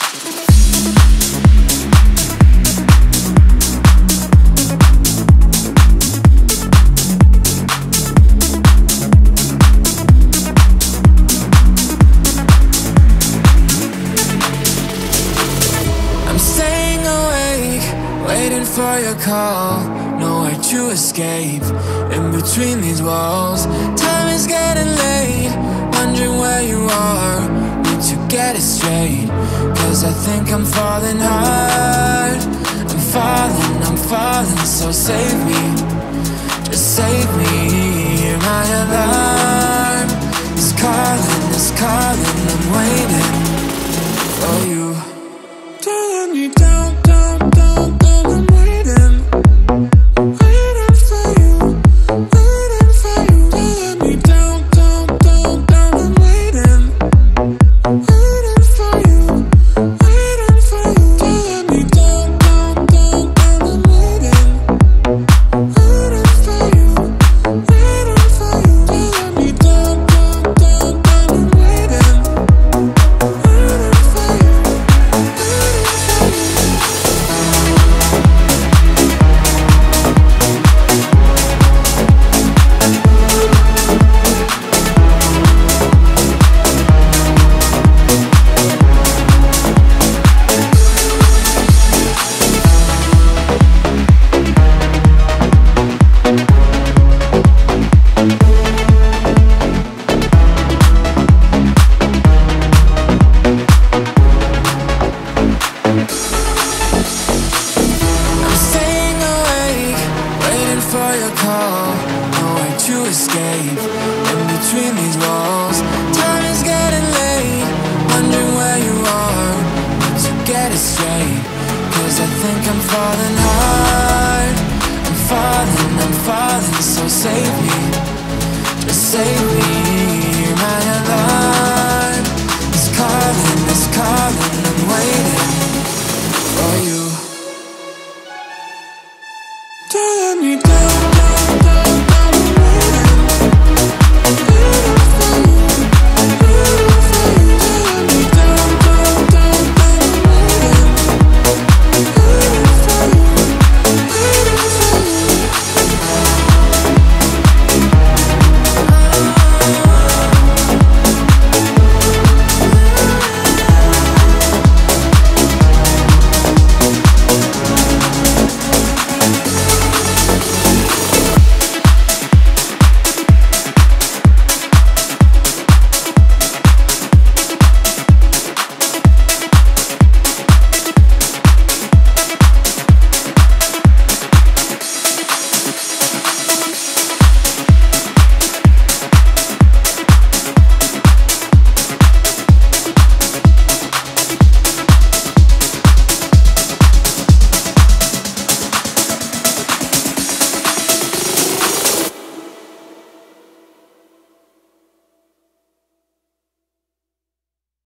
For your call, nowhere to escape. In between these walls, time is getting late. Wondering where you are, need to get it straight. Cause I think I'm falling hard. I'm falling, so save me. Just save me. Hear my alarm. It's calling, I'm waiting for you. Don't let me down. I'm falling, so save me. Just save me.